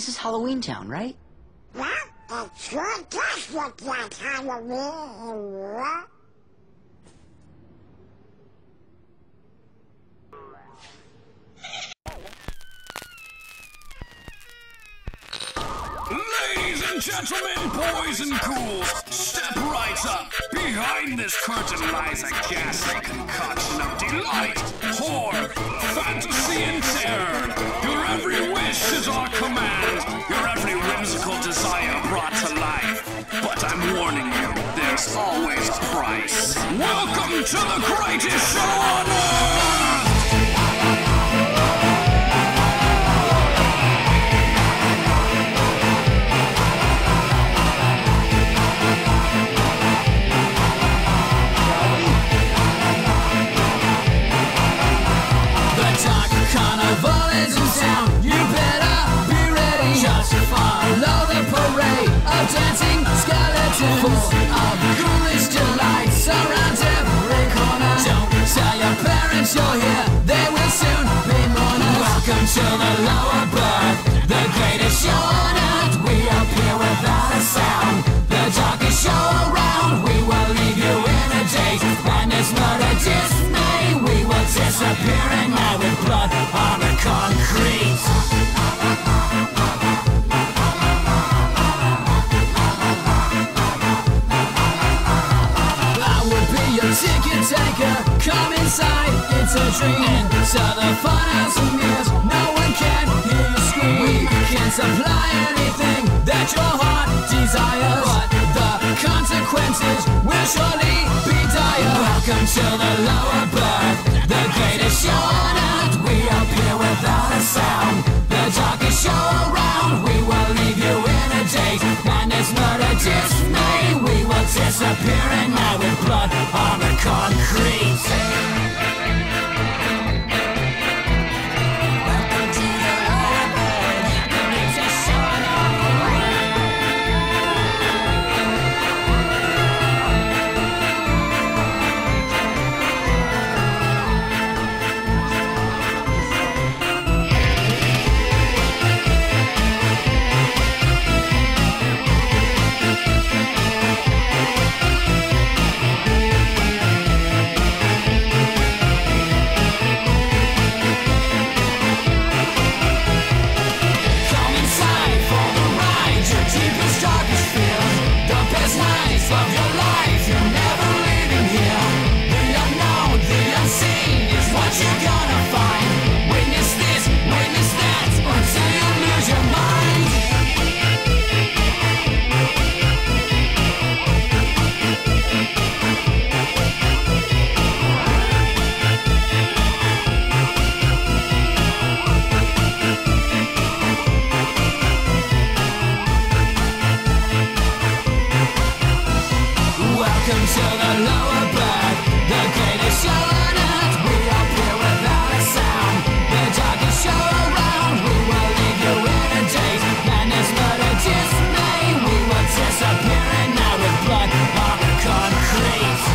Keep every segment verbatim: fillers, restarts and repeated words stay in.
This is Halloween Town, right? Well, it sure does look like Halloween. Ladies and gentlemen, boys and ghouls, step right up. Behind this curtain lies a ghastly concoction of delight, horror, fantasy, and terror. Your every wish is our command, your every whimsical desire brought to life. But I'm warning you, there's always a price. Welcome to the greatest show on earth! Carnival is in town, you better be ready. Just follow the parade of dancing skeletons, full of ghoulish delights around every corner. Don't tell your parents you're here, they will soon be mourners. Welcome to the lower berth, the greatest show on earth. We appear without a sound, the darkest show around. We will leave you in a daze, madness, murder, dismay. We will disappear at night with blood on the concrete. I will be your ticket taker. Come inside, it's a dream. Enter the funhouse of mirrors, no one can hear you scream. We can supply anything that your heart desires, but the consequences will surely be dire. Welcome to the lower berth, the greatest show on earth. We appear without a sound, the darkest show around. We will leave you in a daze, madness, murder, dismay. We will disappear at night with blood on the concrete. Welcome to the lower berth, the greatest show on earth. We appear without a sound, the darkest show around. We will leave you in a daze, madness, murder, dismay. We will disappear at night with blood on the concrete.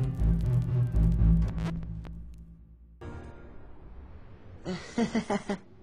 Ha ha ha ha.